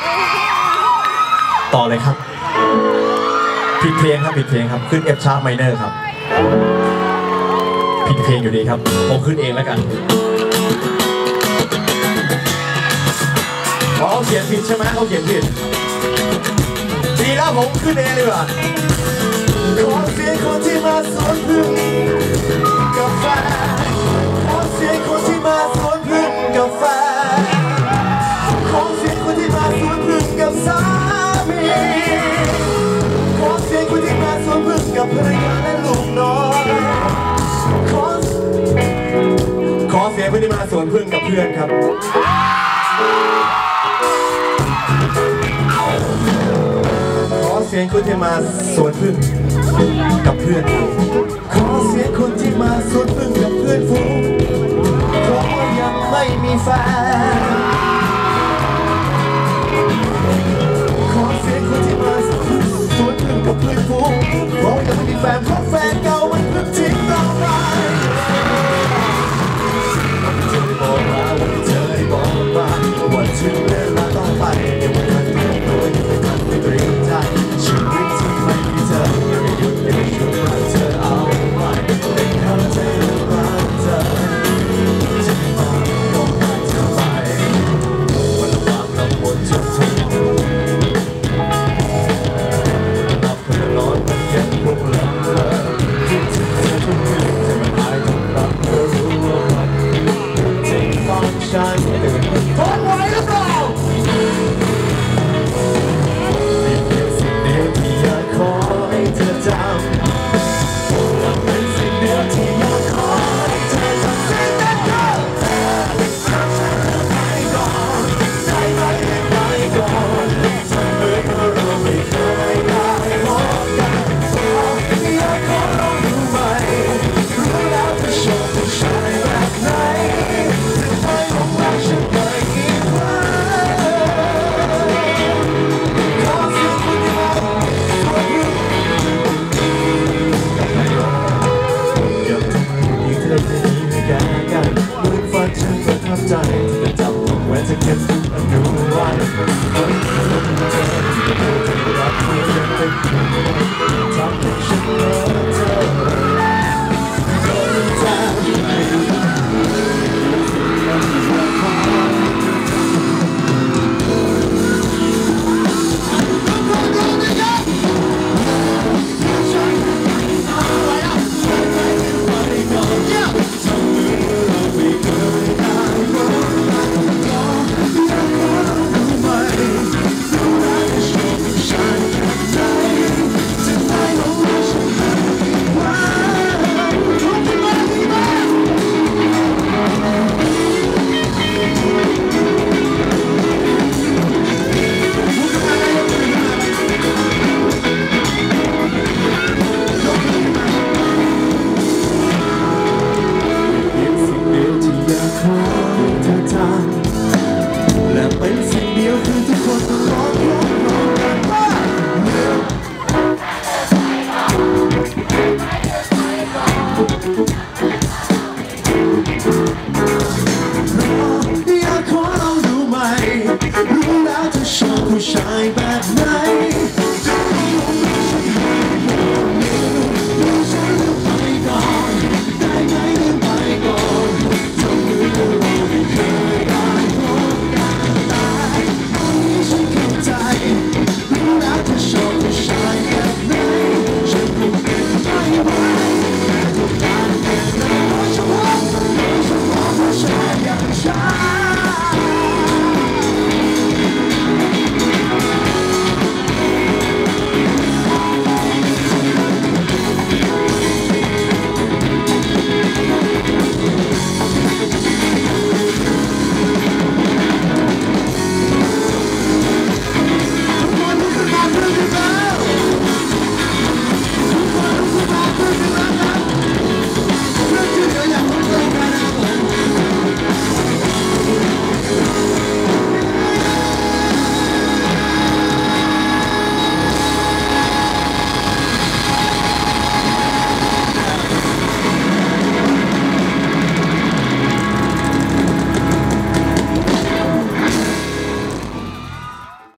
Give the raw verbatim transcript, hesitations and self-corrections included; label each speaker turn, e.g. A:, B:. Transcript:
A: ต่อเลยครับผิดเพลงครับผิดเพลงครับขึ้น F sharp minor ครับผิดเพลงอยู่ดีครับผมขึ้นเองแล้วกันเขาเขียนผิดใช่ไหมเขาเขียนผิดดีแล้วผมขึ้นเองเลยว่ะขอเสียงคนที่มาสวนพึ่งกาแฟขอเสียงคนที่มาสวนพึ่งกาแฟขอเสียงคนที่มาสวนพึ่งกับสามีขอเสียงคนที่มาสวนพึ่งกับภรรยาและลูกน้อยขอขอเสียงคนที่มาสวนพึ่งกับเพื่อนครับขอเสียงคนที่มาสวนพึ่งกับเพื่อนขอเสียงคนที่มาสวนพึ่งกับเพื่อนฝูงเพราะว่ายังไม่มีแฟนขอเสียงคนที่มาสวนพึ่งกับเพื่อนฝูงเพราะยังไม่มีแฟนเพราะแฟนเก่ามันเพิ่งทิ้งเราไปเธอได้บอกมาวันเธอได้บอกมาว่าถึงเวลาต้องไปยังไม่ทันเตรียมตัวยังไม่ทันได้เตรียมใจชีวิตที่ไม่มีเธอยังไม่หยุดยังไม่หยุดรักเธอเอาไว้เป็นเข้าใจรักเธอจะมาก็ไม่จะไปวันละความลำบากจนถึงหลับคนละนอนมันยังคงหลับเธอคิดถึงเธอทุกคืนแต่มันอายทุกครั้งเธอรู้ว่ามันจริงต้องฉันตื่นทนไหวหรือเปล่าขอให้เธอจำและเป็นสิ่งเดียวที่อยากขอให้เธอจำสิ่งนั้นเธอไปก่อนได้ไหมไปก่อนทำเหมือนว่าเราไม่เคยได้พบกันอยากขอลองดูไหมรู้แล้วเธอชอบผู้ชายแบบไหนจะไม่หลงรักฉันไปอีกครั้งขอเสียงคุณที่มาฉันประทับใจที่จะจำทุกแหวนจะเก็บทุกอนุไว้คนที่เธอที่เธอที่รักเธอยังเป็นทำให้